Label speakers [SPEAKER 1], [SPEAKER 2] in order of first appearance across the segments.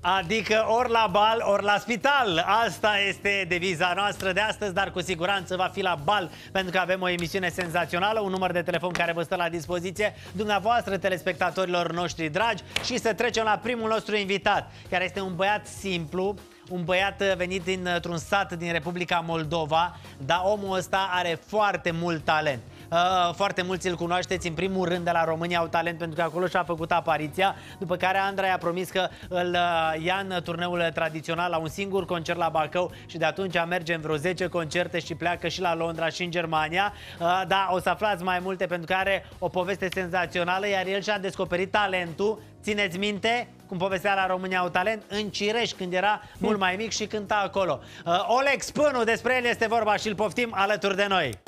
[SPEAKER 1] Adică ori la bal, ori la spital. Asta este deviza noastră de astăzi, dar cu siguranță va fi la bal, pentru că avem o emisiune senzațională, un număr de telefon care vă stă la dispoziție dumneavoastră, telespectatorilor noștri dragi. Și să trecem la primul nostru invitat, care este un băiat simplu, un băiat venit dintr-un sat din Republica Moldova, dar omul ăsta are foarte mult talent. Foarte mulți îl cunoașteți în primul rând de la România au talent, pentru că acolo și-a făcut apariția, după care Andra i-a promis că îl ia în turneul tradițional la un singur concert la Bacău și de atunci merge în vreo 10 concerte și pleacă și la Londra și în Germania. Da, o să aflați mai multe pentru că are o poveste senzațională, iar el și-a descoperit talentul. Țineți minte cum povestea la România au talent în Cireș, când era mult mai mic și cânta acolo. Oleg Spânu, despre el este vorba și îl poftim alături de noi.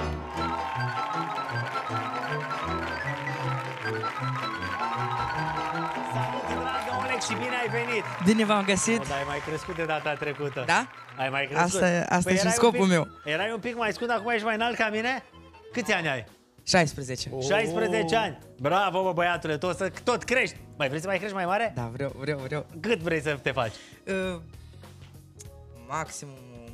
[SPEAKER 1] Și bine ai venit!
[SPEAKER 2] Bine v-am găsit!
[SPEAKER 1] Dar ai mai crescut de data trecută.
[SPEAKER 2] Da?
[SPEAKER 1] Ai mai crescut.
[SPEAKER 2] Asta e și scopul meu.
[SPEAKER 1] Erai un pic mai scund, acum ești mai înalt ca mine? Câți ani ai?
[SPEAKER 2] 16.
[SPEAKER 1] 16 ani. Bravo, bă, băiatule, tot crești. Mai vrei să mai crești mai mare?
[SPEAKER 2] Da, vreau.
[SPEAKER 1] Cât vrei să te faci?
[SPEAKER 2] Maxim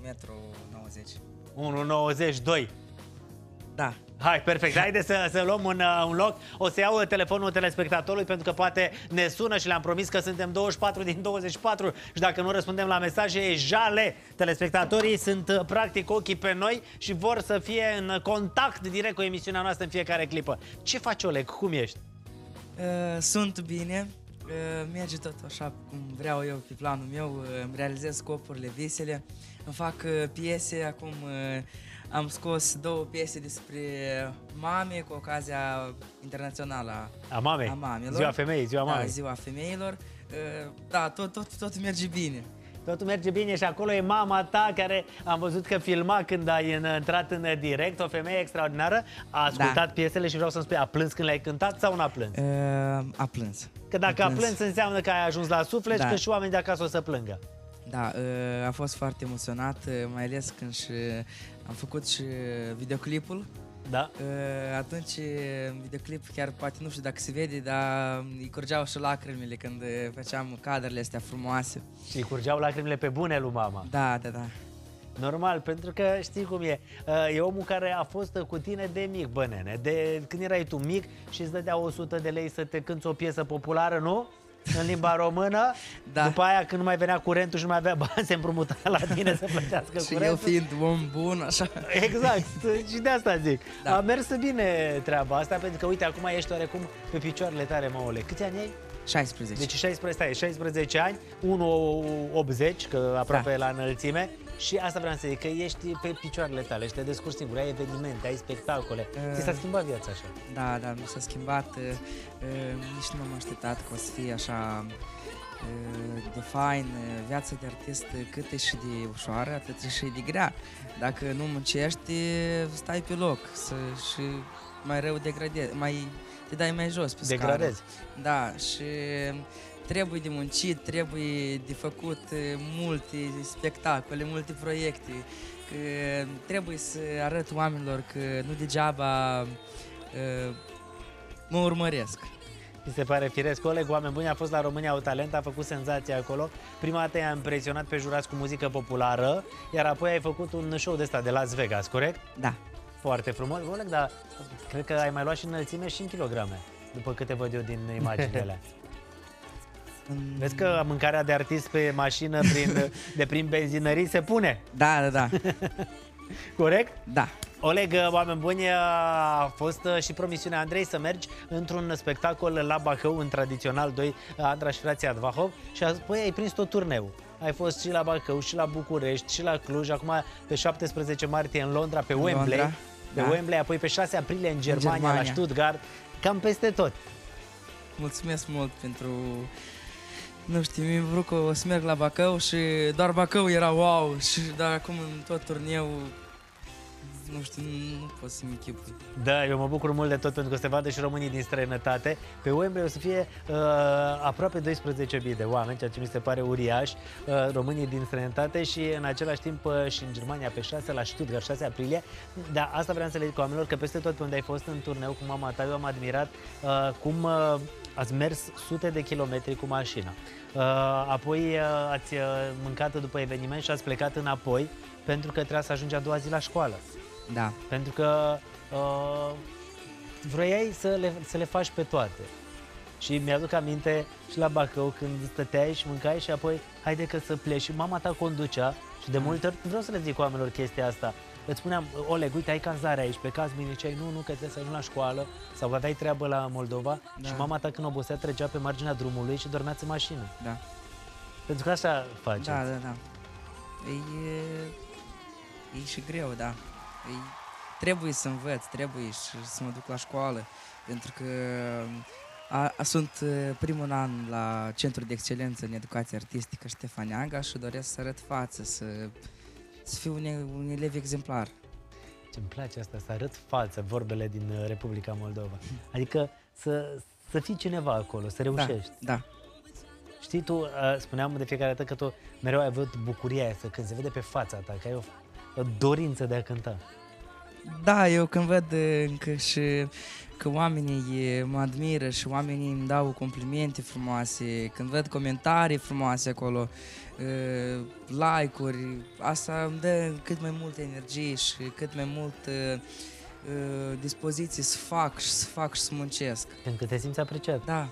[SPEAKER 2] 1,90 m.
[SPEAKER 1] 1,92 m.
[SPEAKER 2] Da.
[SPEAKER 1] Hai, perfect. Haide să luăm un loc. O să iau telefonul telespectatorului pentru că poate ne sună și le-am promis că suntem 24 din 24 și dacă nu răspundem la mesaje e jale. Telespectatorii sunt practic ochii pe noi și vor să fie în contact direct cu emisiunea noastră în fiecare clipă. Ce faci, Oleg? Cum ești?
[SPEAKER 2] Sunt bine. Merge tot așa cum vreau eu pe planul meu. Îmi realizez scopurile, visele. Îmi fac piese. Acum am scos 2 piese despre mame cu ocazia internațională
[SPEAKER 1] a mamelor. Ziua femeii, ziua mamei.
[SPEAKER 2] Da, ziua femeilor. Da, tot merge bine.
[SPEAKER 1] Totul merge bine și acolo e mama ta, care am văzut că filma când ai intrat în direct, o femeie extraordinară. A ascultat piesele și vreau să-mi spui, a plâns când le-ai cântat sau n-a plâns?
[SPEAKER 2] A plâns.
[SPEAKER 1] Că dacă a plâns înseamnă că ai ajuns la suflet și că și oamenii de acasă o să plângă.
[SPEAKER 2] Da, a fost foarte emoționat, mai ales când am făcut și videoclipul.
[SPEAKER 1] Da.
[SPEAKER 2] Atunci, în videoclip, chiar poate nu știu dacă se vede, dar îi curgeau și lacrimile când făceam cadrele astea frumoase.
[SPEAKER 1] Și îi curgeau lacrimile pe bune lui mama.
[SPEAKER 2] Da.
[SPEAKER 1] Normal, pentru că știi cum e. E omul care a fost cu tine de mic, bă, nene. De când erai tu mic și îți dădea 100 de lei să te cânti o piesă populară, nu? În limba română. Da. După aia, când nu mai venea curentul și nu mai avea bani, se împrumuta la tine să plătească
[SPEAKER 2] și
[SPEAKER 1] curentul.
[SPEAKER 2] Și eu fiind om bun, așa.
[SPEAKER 1] Exact, și de asta zic. A mers bine treaba asta, pentru că, uite, acum ești oarecum pe picioarele tale, mă, Oleg. Câți ani ai?
[SPEAKER 2] 16.
[SPEAKER 1] Deci 16 ani, 1,80, că aproape la înălțime. Și asta vreau să zic, că ești pe picioarele tale și te descurci singur, ai evenimente, ai spectacole. Ți s-a schimbat viața așa?
[SPEAKER 2] Da, mi s-a schimbat. Nici nu m-am așteptat că o să fie așa de fain. Viața de artist cât e și de ușoară, atât e și de grea. Dacă nu muncești, stai pe loc și mai rău degradezi, te dai mai jos pe scară.
[SPEAKER 1] Degradezi.
[SPEAKER 2] Da, și trebuie de muncit, trebuie de făcut multe spectacole, multe proiecte, că trebuie să arăt oamenilor că nu degeaba mă urmăresc.
[SPEAKER 1] Mi se pare firesc. Oleg, oameni buni, a fost la România au talent, a făcut senzație acolo. Prima dată i-a impresionat pe jurați cu muzică populară, iar apoi ai făcut un show de ăsta de Las Vegas, corect?
[SPEAKER 2] Da.
[SPEAKER 1] Foarte frumos. Oleg, dar cred că ai mai luat și înălțime și în kilograme, după câte văd eu din imaginele alea. Vezi că mâncarea de artist pe mașină prin benzinării se pune?
[SPEAKER 2] Da.
[SPEAKER 1] Corect?
[SPEAKER 2] Da.
[SPEAKER 1] Oleg, oameni buni, a fost și promisiunea Andrei să mergi într-un spectacol la Bacău, în Tradițional 2, Andra și frații Advahov, și apoi ai prins tot turneul. Ai fost și la Bacău, și la București, și la Cluj, acum pe 17 martie în Londra, pe Wembley, Wembley, apoi pe 6 aprilie în Germania, la Stuttgart, cam peste tot.
[SPEAKER 2] Mulțumesc mult pentru... Nu știu, mi-a vrut că o să merg la Bacău și doar Bacău era wow, dar acum în tot turneul, nu știu, nu pot să-mi închipui.
[SPEAKER 1] Da, eu mă bucur mult de tot pentru că se vadă și românii din străinătate. Pe Wembley o să fie aproape 12.000 de oameni, ceea ce mi se pare uriaș, românii din străinătate și în același timp și în Germania pe 6 la Stuttgart, 6 aprilie. Dar asta vreau să le zic oamenilor, că peste tot pe unde ai fost în turneu cu mama ta, eu am admirat cum ați mers sute de kilometri cu mașina, apoi ați mâncat după eveniment și ați plecat înapoi pentru că trebuia să ajungi a doua zi la școală.
[SPEAKER 2] Da.
[SPEAKER 1] Pentru că vroiai să le faci pe toate. Și mi-aduc aminte și la Bacău când stăteai și mâncai și apoi haide că să pleci și mama ta conducea și de multe ori vreau să le zic oamenilor chestia asta. Îți spuneam, Oleg, uite, ai cazare aici, plecați mâine, ziceai, nu, că trebuie să ajungi la școală sau aveai treabă la Moldova și mama ta când obosea trecea pe marginea drumului și dormeați în mașină.
[SPEAKER 2] Da.
[SPEAKER 1] Pentru că așa faceți.
[SPEAKER 2] Da. E și greu, da. Trebuie să învăț, trebuie și să mă duc la școală, pentru că sunt primul an la Centrul de Excelență în Educație Artistică Ștefan Neaga și doresc să arăt față, să fiu un elev exemplar.
[SPEAKER 1] Ce-mi place asta, să arăt față, vorbele din Republica Moldova. Adică să fii cineva acolo, să reușești.
[SPEAKER 2] Da.
[SPEAKER 1] Știi, tu spuneam de fiecare dată că tu mereu ai avut bucuria aia, când se vede pe fața ta, că ai o dorință de a cânta.
[SPEAKER 2] Da, eu când văd încă și că oamenii mă admiră și oamenii îmi dau complimente frumoase, când văd comentarii frumoase acolo, like-uri, asta îmi dă cât mai multă energie și cât mai mult dispoziție să fac și să muncesc.
[SPEAKER 1] Pentru că te simți apreciat.
[SPEAKER 2] Da.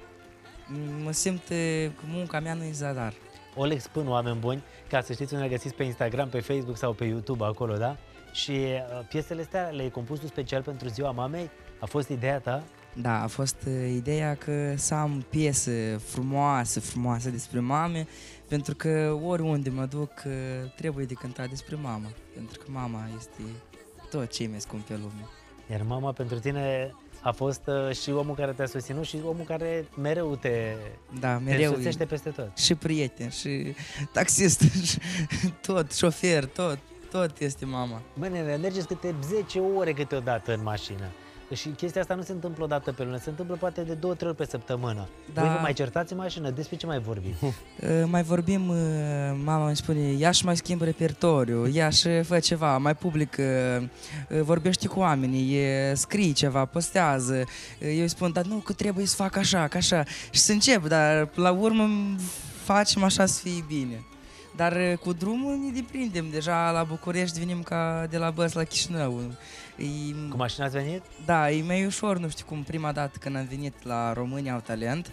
[SPEAKER 2] Mă simt că munca mea nu e zadar.
[SPEAKER 1] Oleg Spân, oameni buni, ca să știți, unde găsiți pe Instagram, pe Facebook sau pe YouTube acolo, da? Și piesele astea le-ai compus tu special pentru Ziua Mamei? A fost ideea ta?
[SPEAKER 2] Da, a fost ideea că să am piese frumoase despre mame, pentru că oriunde mă duc trebuie de cântat despre mama, pentru că mama este tot ce e mai scump pe lume.
[SPEAKER 1] Iar mama pentru tine a fost și omul care te-a susținut și omul care mereu te însoțește peste tot.
[SPEAKER 2] Și prieten, și taxist, și tot, șofer, tot este mama.
[SPEAKER 1] Bine, mergeți câte 10 ore câteodată în mașină. Și chestia asta nu se întâmplă o dată pe lună, se întâmplă poate de 2-3 ori pe săptămână.
[SPEAKER 2] Da.
[SPEAKER 1] Voi vă mai certați în mașină? Despre ce mai vorbiți?
[SPEAKER 2] Mai vorbim, mama îmi spune, ia și mai schimb repertoriu, ia și fă ceva, mai public, vorbește cu oamenii, scrie ceva, postează. Eu îi spun, dar nu, că trebuie să fac așa, că așa. Și să încep, dar la urmă facem așa să fie bine. Dar cu drumul ne deprindem, deja la București venim ca de la Băs la Chișinău.
[SPEAKER 1] Cu mașina ați venit?
[SPEAKER 2] Da, e mai ușor, nu știu cum, prima dată când am venit la România au Talent,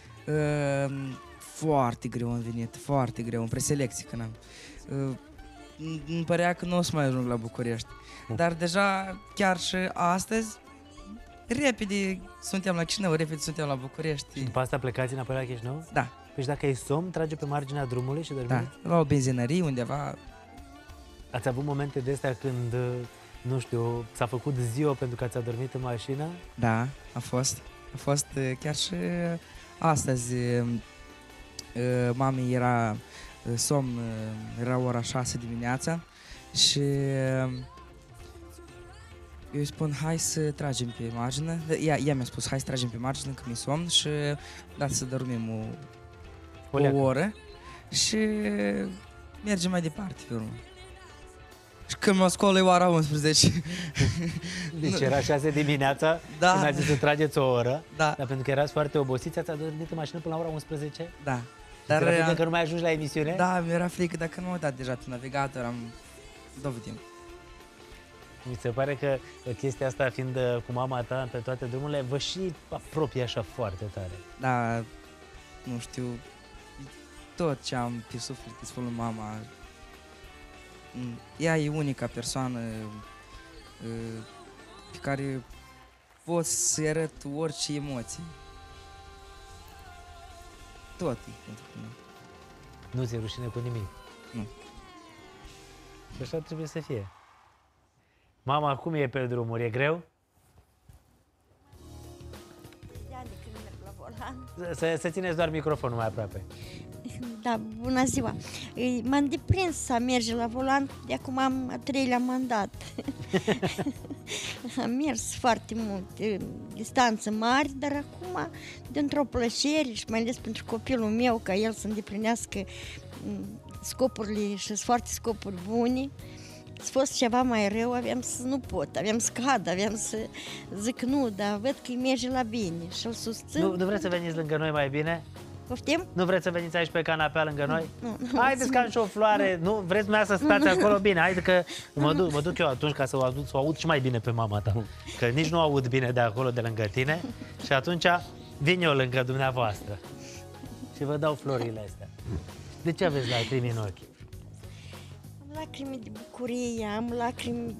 [SPEAKER 2] foarte greu am venit, foarte greu, în preselecție când am. Îmi părea că nu o să mai ajung la București, dar deja chiar și astăzi, repede suntem la Chișinău, repede suntem la București.
[SPEAKER 1] Și după asta plecați înapoi la Chișinău?
[SPEAKER 2] Da.
[SPEAKER 1] Păi dacă e somn, trage pe marginea drumului și dormiți?
[SPEAKER 2] Da, la o benzinărie undeva.
[SPEAKER 1] Ați avut momente de astea când, nu știu, s-a făcut ziua pentru că ați adormit în mașină?
[SPEAKER 2] Da, a fost chiar și astăzi. Mamei era somn, era ora 6 dimineața și eu îi spun, hai să tragem pe margină. Ea mi-a spus, hai să tragem pe margină că mi-e somn și dați să dormim o oră și mergem mai departe pe urmă. Și când mă scol e ora 11.
[SPEAKER 1] Deci era 6 dimineața,
[SPEAKER 2] da.
[SPEAKER 1] Când ați zis să trageți o oră,
[SPEAKER 2] da.
[SPEAKER 1] Dar pentru că erați foarte obosiți, ați adormit în mașină până la ora 11?
[SPEAKER 2] Da.
[SPEAKER 1] Dar era frică că nu mai ajungi la emisiune?
[SPEAKER 2] Da, mi-era frică, dacă nu m-am dat deja pe navigator, am dovedit.
[SPEAKER 1] Mi se pare că chestia asta, fiind cu mama ta pe toate drumurile, vă și apropie așa foarte tare.
[SPEAKER 2] Da, nu știu, tot ce am pe suflet îi spun lui mama. Ea e unica persoană pe care pot să-i arăt orice emoții. Tot e pentru mine.
[SPEAKER 1] Nu ți-e rușine cu nimic?
[SPEAKER 2] Nu.
[SPEAKER 1] Și așa trebuie să fie. Mama, cum e pe drumuri? E greu? Să țineți doar microfonul mai aproape.
[SPEAKER 3] Da, bună ziua! M-am deprins să merge la volan, de acum am a 3-lea mandat. Am mers foarte mult, distanțe mari, dar acum, dintr-o plăcere și mai ales pentru copilul meu, ca el să îndeplinească scopurile și foarte scopuri bune, fost ceva mai rău, aveam să nu pot, aveam să cad, aveam să zic nu, dar văd că îi merge la bine și îl susțin.
[SPEAKER 1] Nu vreți să veniți lângă noi mai bine?
[SPEAKER 3] Poftim?
[SPEAKER 1] Nu vreți să veniți aici pe canapea lângă noi?
[SPEAKER 3] Nu.
[SPEAKER 1] Haideți ca și o floare, nu? Vreți mea să stați acolo bine? Haide că mă duc eu atunci ca să o aud și mai bine pe mama ta. Că nici nu aud bine de acolo, de lângă tine. Și atunci vin eu lângă dumneavoastră. Și vă dau florile astea. De ce aveți lacrimi în ochi?
[SPEAKER 3] Am lacrimi de bucurie, am lacrimi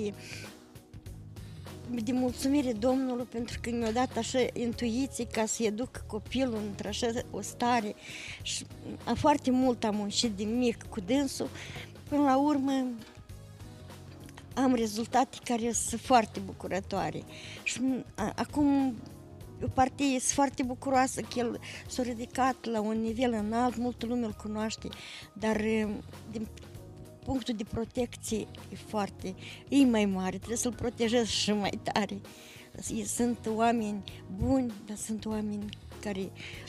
[SPEAKER 3] de mulțumire Domnului pentru că mi-a dat așa intuiții ca să educ copilul într-așa o stare și foarte mult am muncit de mic cu dânsul. Până la urmă am rezultate care sunt foarte bucurătoare. Și acum o parte sunt foarte bucuroasă că el s-a ridicat la un nivel înalt, multă lume îl cunoaște, dar din punctul de protecție e mai mare, trebuie să-l protejez și mai tare. Sunt oameni buni, dar sunt oameni care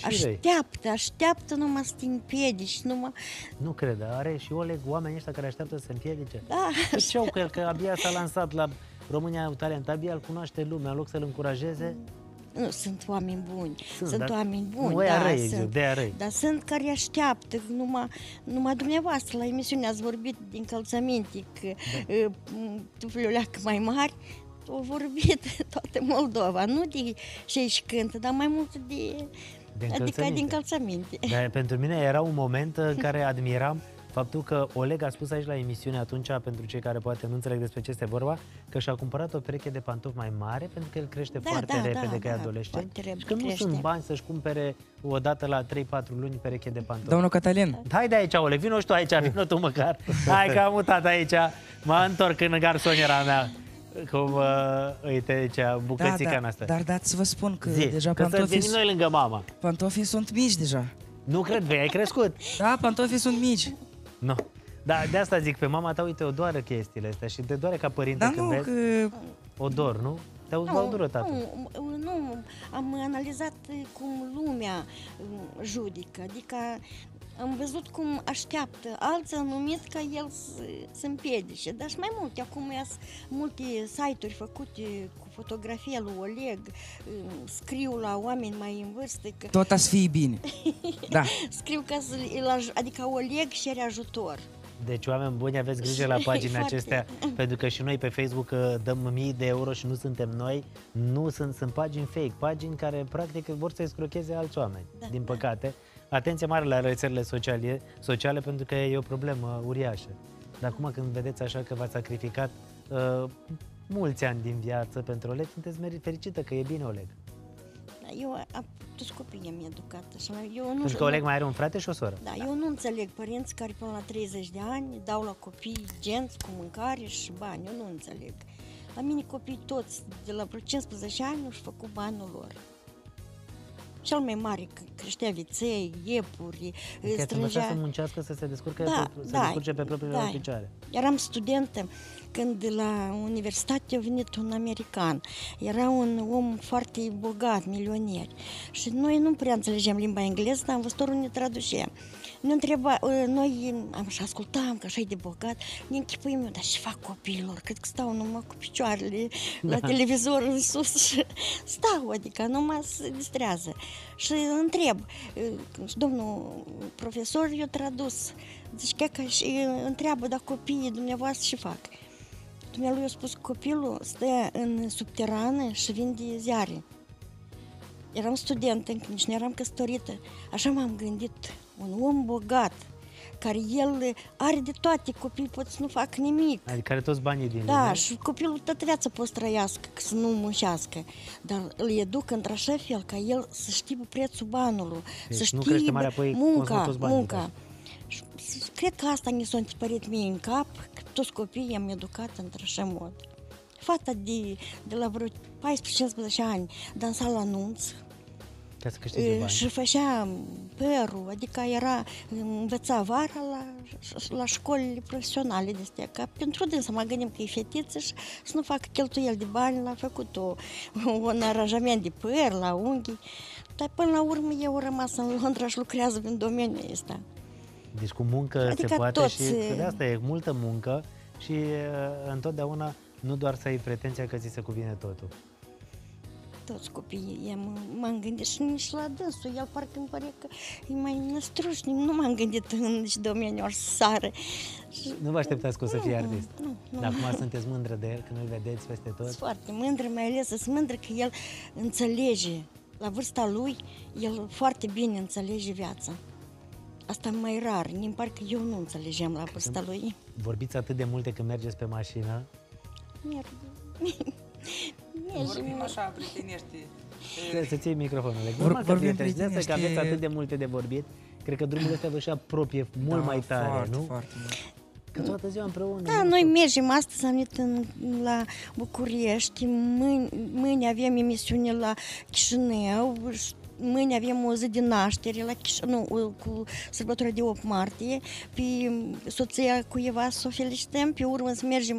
[SPEAKER 3] așteaptă numai să te împiedici, numai...
[SPEAKER 1] Nu cred, are și Oleg oamenii ăștia care așteaptă să se împiedice?
[SPEAKER 3] Da.
[SPEAKER 1] Ce au cu el, că abia s-a lansat la România au talent, abia îl cunoaște lumea, în loc să-l încurajeze?
[SPEAKER 3] Nu, sunt oameni buni, sunt oameni buni,
[SPEAKER 1] nu, de răi.
[SPEAKER 3] Dar sunt care așteaptă, numai dumneavoastră la emisiune ați vorbit de încălțăminte, că tuflul leacă mai mari, au vorbit toată Moldova, nu de ce-și cântă, dar mai mult de încălțăminte.
[SPEAKER 1] Dar pentru mine era un moment în care admiram faptul că Oleg a spus aici la emisiune atunci, pentru cei care poate nu înțeleg despre ce este vorba, că și-a cumpărat o pereche de pantofi mai mare pentru că el crește foarte repede, că e adolescent și că nu sunt bani să-și cumpere o dată la 3-4 luni pereche de pantofi.
[SPEAKER 2] Domnul Cătălin.
[SPEAKER 1] Hai de aici, Oleg, vino și tu aici, vino tu măcar. Hai că am mutat aici, mă întorc în garsoniera mea. Cum, uite aici, bucățica noastră.
[SPEAKER 2] Dar dați să vă spun că deja
[SPEAKER 1] că să venim noi lângă mama.
[SPEAKER 2] Pantofii sunt mici deja.
[SPEAKER 1] Nu cred, vei, ai crescut.
[SPEAKER 2] Da, pantofii sunt mici.
[SPEAKER 1] Nu. Da, de asta zic, pe mama ta, uite, o doară chestiile astea și te doare ca părinte când vezi. O dor, nu? Te-au dură, tată.
[SPEAKER 3] Nu, am analizat cum lumea judică, adică am văzut cum așteaptă alții anumit ca el să împiedice, dar și mai multe. Acum sunt multe site-uri făcute cu fotografia lui Oleg, scriu la oameni mai în vârstă că...
[SPEAKER 2] Tot a să fie bine. Da.
[SPEAKER 3] Scriu ca adică Oleg cere ajutor.
[SPEAKER 1] Deci, oameni buni, aveți grijă la paginile acestea, pentru că și noi pe Facebook dăm mii de euro și nu suntem noi. Nu sunt pagini fake, pagini care practic vor să escrocheze alți oameni, din păcate. Atenție mare la rețelele sociale pentru că e o problemă uriașă. Dar acum când vedeți așa că v-ați sacrificat mulți ani din viață pentru Oleg, sunteți fericită că e bine, Oleg.
[SPEAKER 3] Eu toți copiii am educat așa.
[SPEAKER 1] Pentru că Oleg mai are un frate și o soră.
[SPEAKER 3] Da, eu nu înțeleg părinți care până la 30 de ani dau la copii genți cu mâncare și bani. Eu nu înțeleg. La mine copiii toți, de la vreo 15 ani, nu-și făcut banul lor. Cel mai mare creștea viței, iepuri,
[SPEAKER 1] strângea... să muncească, să se descurce pe propriile picioare.
[SPEAKER 3] Eram studentă când la universitate a venit un american. Era un om foarte bogat, milionier. Și noi nu prea înțelegem limba engleză, dar învățătorul ne traducea. Ne întreba, noi și ascultam că așa e de bogat, ne închipuim, dar ce fac copiilor? Cred că stau numai cu picioarele la televizor în sus și stau, adică numai se distrează. Și întreb, domnul profesor i-a tradus, zice că și întreabă, dar copiii dumneavoastră ce fac? Dumnealui a spus că copilul stă în subterană și vinde ziare. Eram studentă, încă nici nu eram căsătorită. Așa m-am gândit, un om bogat, care el are de toate, copiii pot să nu facă nimic.
[SPEAKER 1] Adică are toți banii din
[SPEAKER 3] lume. Și copilul toată viața poate să trăiască, să nu muncească. Dar îl educă într-așa fel ca el să știe prețul banului,
[SPEAKER 1] deci
[SPEAKER 3] să știe
[SPEAKER 1] munca.
[SPEAKER 3] Și cred că asta mi s-a întipărit mie în cap, că toți copiii am educat într-așa mod. Fata de la vreo 14-15 ani dansa la anunț și făcea părul, adică învăța vara la școlile profesionale de astea, ca pentru dânsă mă gândim că e fetiță și să nu facă cheltuieli de bani, l-a făcut un aranjament de păr la unghii, dar până la urmă eu am rămas în Londra și lucrează în domeniul ăsta.
[SPEAKER 1] Deci cu muncă adică se poate și de asta e multă muncă și întotdeauna nu doar să ai pretenția că ți se cuvine totul.
[SPEAKER 3] Toți copiii, m-am gândit și nici la dânsul, el parcă îmi pare că e mai năstrușnic, nu m-am gândit în nici domeniul să sară.
[SPEAKER 1] Nu vă așteptați că o să fie artist?
[SPEAKER 3] Nu.
[SPEAKER 1] Dar acum sunteți mândră de el, că nu-l vedeți peste tot?
[SPEAKER 3] Sunt foarte mândră, mai ales sunt mândră că el înțelege, la vârsta lui, el foarte bine înțelege viața. Asta e mai rar, mi pare că eu nu înțelegeam la vârsta lui.
[SPEAKER 1] Vorbiți atât de multe când mergeți pe mașină?
[SPEAKER 2] Vorbim așa, prietenește.
[SPEAKER 1] Să-ți iei microfonul.
[SPEAKER 2] Vorbim
[SPEAKER 1] că aveți atât de multe de vorbit, cred că drumul ăsta vă și apropie mult mai tare,
[SPEAKER 2] foarte,
[SPEAKER 1] nu?
[SPEAKER 2] Foarte mult.
[SPEAKER 1] Că toată ziua împreună.
[SPEAKER 3] Da, noi mergem astăzi, am venit la București, mâine avem emisiune la Chișinău, mâine avem o zi de naștere la Chișinău, cu sărbătoarea de 8 martie, pe soția cuiva să o felicităm, pe urmă să mergem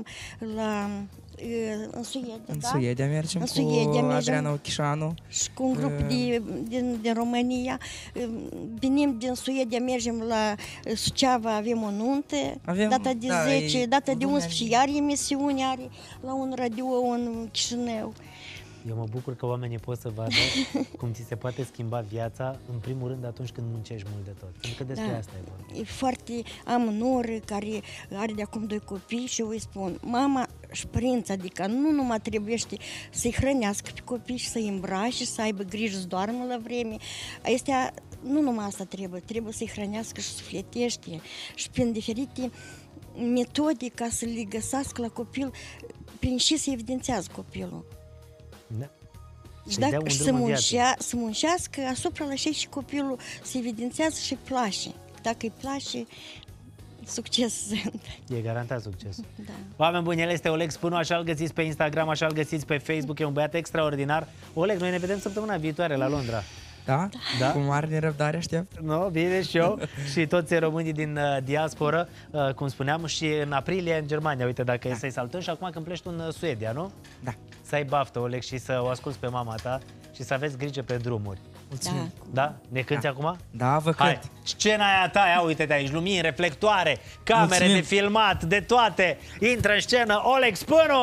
[SPEAKER 3] în Suedia,
[SPEAKER 2] În
[SPEAKER 3] da?
[SPEAKER 2] Suedia mergem
[SPEAKER 3] În
[SPEAKER 2] cu
[SPEAKER 3] Suedia mergem.
[SPEAKER 2] Adriana Ochișanu.
[SPEAKER 3] Și cu un grup din România. Venim din Suedia, mergem la Suceava, avem o nuntă, data de 10, data de 11, iar emisiune are la un radio în Chișinău.
[SPEAKER 1] Eu mă bucur că oamenii pot să vadă cum ți se poate schimba viața, în primul rând atunci când muncești mult de tot. Pentru că despre asta e vorba.
[SPEAKER 3] E foarte... Am noră care are de acum 2 copii și eu îi spun, mama și părinți, adică nu numai trebuiește să-i hrănească pe copii și să-i îmbrace, să aibă grijă să doarmă la vreme. Nu numai asta trebuie să-i hrănească și sufletește și prin diferite metode ca să le găsească la copil, prin și să evidențează copilul.
[SPEAKER 1] Da.
[SPEAKER 3] Și dacă să muncească asupra la și copilul se evidențează și place. Dacă îi place, succes sunt.
[SPEAKER 1] E garantat succes.
[SPEAKER 3] Da.
[SPEAKER 1] Oameni buni, el este Oleg Spânu, așa îl găsiți pe Instagram, așa îl găsiți pe Facebook, e un băiat extraordinar. Oleg, noi ne vedem săptămâna viitoare la Londra.
[SPEAKER 2] Da?
[SPEAKER 1] Da?
[SPEAKER 2] Cu mare nerăbdare aștept.
[SPEAKER 1] No, bine și eu și toți românii din diasporă, cum spuneam, și în aprilie în Germania, uite, dacă e să-i saltăm și acum când pleci tu în Suedia, nu?
[SPEAKER 2] Da.
[SPEAKER 1] Să ai baftă, Oleg, și să o asculți pe mama ta și să aveți grijă pe drumuri.
[SPEAKER 2] Mulțumim.
[SPEAKER 1] Da? Ne cânti acum?
[SPEAKER 2] Da, vă
[SPEAKER 1] Hai,
[SPEAKER 2] cânt.
[SPEAKER 1] scena aia ta, ia uite de aici, lumini, reflectoare, camere
[SPEAKER 2] Mulțumim.
[SPEAKER 1] de filmat, de toate. Intră în scenă Oleg Spânu!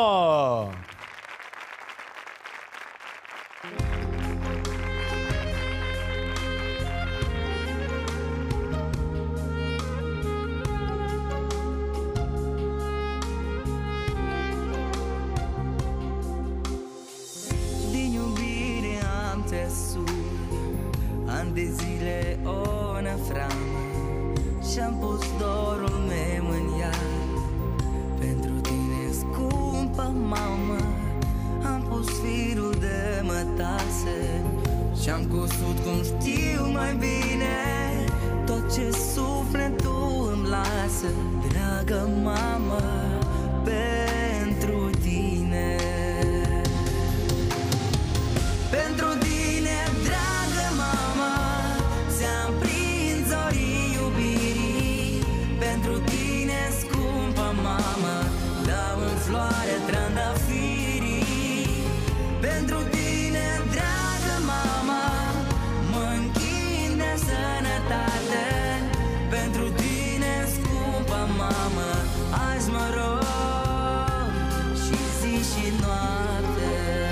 [SPEAKER 4] Ani de zile o năframă și-am pus dorul meu în ea. Pentru tine, scumpă mamă, am pus firul de mătase și-am cusut cum știu mai bine tot ce sufletul îmi lasă. Dragă mamă, pentru tine, pentru tine, dragă mamă, ți-am prins zorii iubirii. Pentru tine, scumpă mamă, dau în floare trandafirii. Pentru tine, dragă mamă, mă închin de sănătate. Pentru tine, scumpă mamă, azi mă rog și zi și noapte.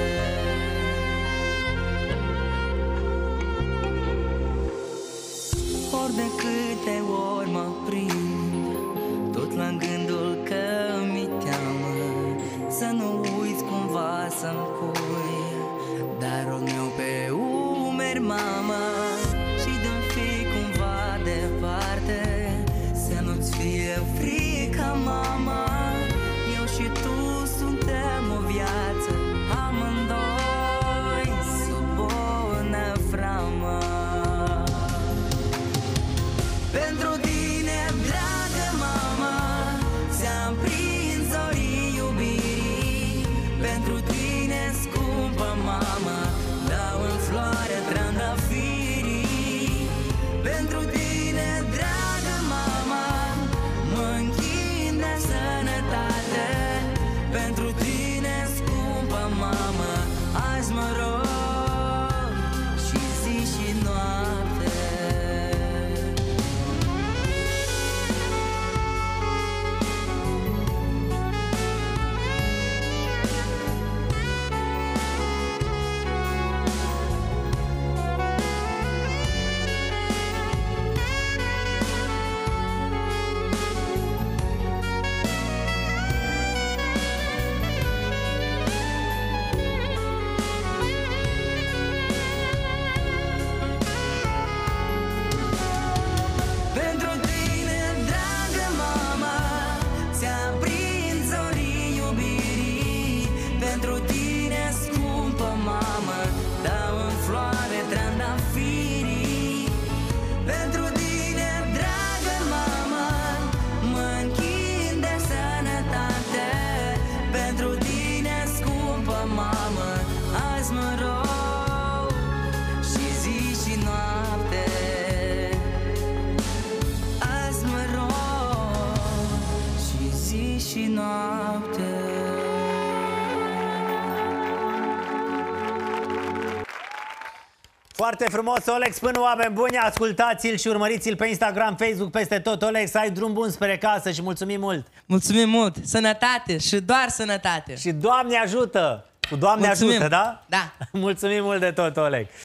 [SPEAKER 4] Ori de câte ori mă prind, tot la gândul că mi-e teamă să nu uiți cumva să-mi pui darul meu pe umeri, mamă, și dă-mi fi cumva departe.
[SPEAKER 1] Foarte frumos, Olex, până oameni buni, ascultați-l și urmăriți-l pe Instagram, Facebook, peste tot. Olex, ai drum bun spre casă și mulțumim mult!
[SPEAKER 2] Mulțumim mult! Sănătate și doar sănătate!
[SPEAKER 1] Și Doamne ajută! Cu Doamne
[SPEAKER 2] Mulțumim.
[SPEAKER 1] ajută, da?
[SPEAKER 2] Da!
[SPEAKER 1] Mulțumim mult de tot, Olex!